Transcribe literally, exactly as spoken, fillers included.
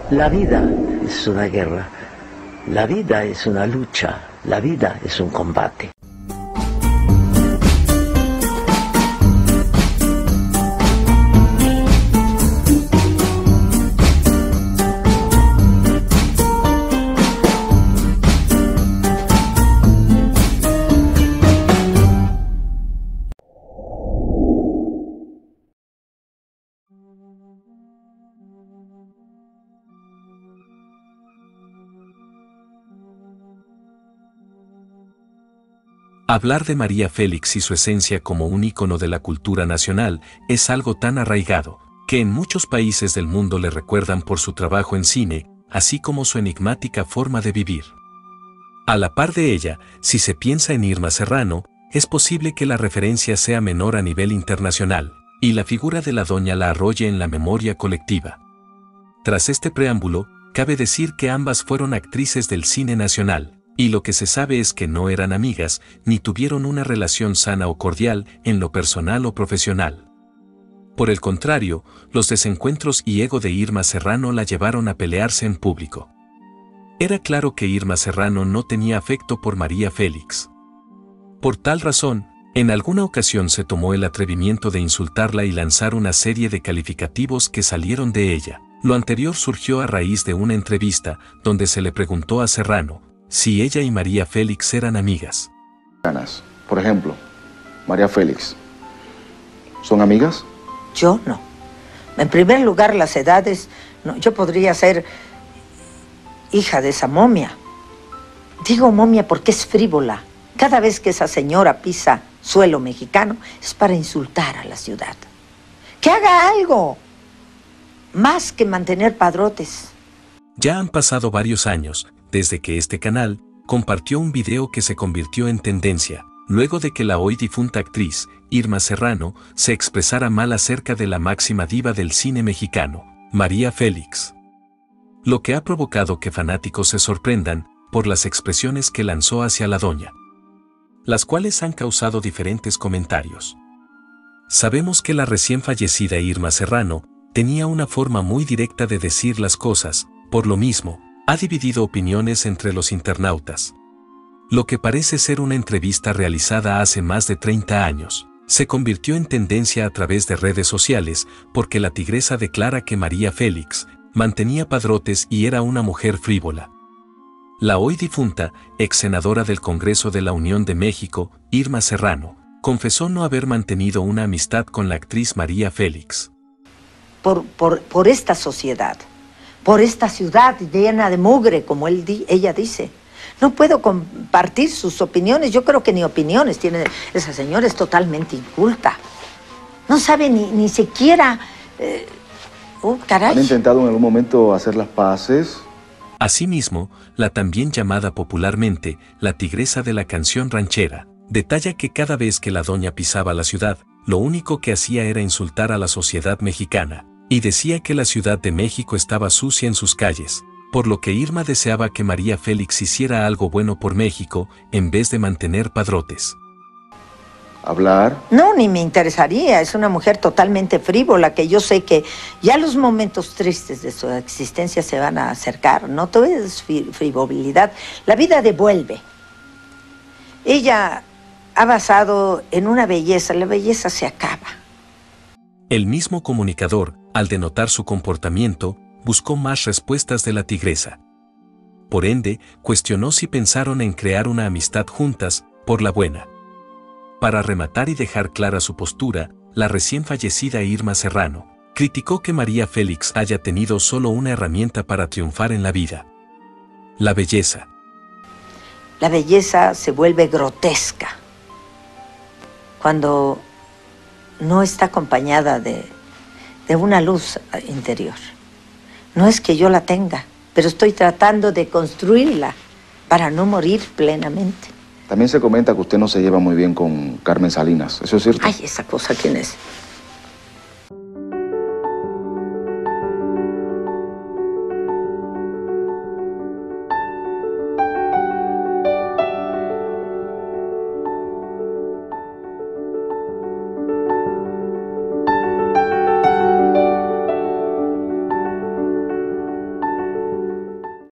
La vida es una guerra, la vida es una lucha, la vida es un combate. Hablar de María Félix y su esencia como un ícono de la cultura nacional es algo tan arraigado, que en muchos países del mundo le recuerdan por su trabajo en cine, así como su enigmática forma de vivir. A la par de ella, si se piensa en Irma Serrano, es posible que la referencia sea menor a nivel internacional, y la figura de la doña la arrolle en la memoria colectiva. Tras este preámbulo, cabe decir que ambas fueron actrices del cine nacional, y lo que se sabe es que no eran amigas, ni tuvieron una relación sana o cordial en lo personal o profesional. Por el contrario, los desencuentros y ego de Irma Serrano la llevaron a pelearse en público. Era claro que Irma Serrano no tenía afecto por María Félix. Por tal razón, en alguna ocasión se tomó el atrevimiento de insultarla y lanzar una serie de calificativos que salieron de ella. Lo anterior surgió a raíz de una entrevista donde se le preguntó a Serrano si ella y María Félix eran amigas. Por ejemplo, María Félix, ¿son amigas? Yo no. En primer lugar, las edades, no, yo podría ser hija de esa momia. Digo momia porque es frívola. Cada vez que esa señora pisa suelo mexicano es para insultar a la ciudad. ¡Que haga algo! Más que mantener padrotes. Ya han pasado varios años desde que este canal compartió un video que se convirtió en tendencia, luego de que la hoy difunta actriz, Irma Serrano, se expresara mal acerca de la máxima diva del cine mexicano, María Félix. Lo que ha provocado que fanáticos se sorprendan por las expresiones que lanzó hacia la doña, las cuales han causado diferentes comentarios. Sabemos que la recién fallecida Irma Serrano tenía una forma muy directa de decir las cosas, por lo mismo, ha dividido opiniones entre los internautas. Lo que parece ser una entrevista realizada hace más de treinta años, se convirtió en tendencia a través de redes sociales porque la tigresa declara que María Félix mantenía padrotes y era una mujer frívola. La hoy difunta, ex senadora del Congreso de la Unión de México, Irma Serrano, confesó no haber mantenido una amistad con la actriz María Félix. Por, por, por esta sociedad. Por esta ciudad llena de mugre, como él di, ella dice. No puedo compartir sus opiniones. Yo creo que ni opiniones tiene. Esa señora es totalmente inculta. No sabe ni, ni siquiera... Eh, oh, caray. ¿Han intentado en algún momento hacer las paces? Asimismo, la también llamada popularmente la tigresa de la canción ranchera, detalla que cada vez que la doña pisaba la ciudad, lo único que hacía era insultar a la sociedad mexicana. Y decía que la Ciudad de México estaba sucia en sus calles, por lo que Irma deseaba que María Félix hiciera algo bueno por México, en vez de mantener padrotes. ¿Hablar? No, ni me interesaría. Es una mujer totalmente frívola, que yo sé que ya los momentos tristes de su existencia se van a acercar. No todo es frivolidad. La vida devuelve. Ella ha basado en una belleza. La belleza se acaba. El mismo comunicador, al denotar su comportamiento, buscó más respuestas de la tigresa. Por ende, cuestionó si pensaron en crear una amistad juntas, por la buena. Para rematar y dejar clara su postura, la recién fallecida Irma Serrano criticó que María Félix haya tenido solo una herramienta para triunfar en la vida: la belleza. La belleza se vuelve grotesca cuando no está acompañada de, de una luz interior. No es que yo la tenga, pero estoy tratando de construirla para no morir plenamente. También se comenta que usted no se lleva muy bien con Carmen Salinas. ¿Eso es cierto? Ay, esa cosa, ¿quién es?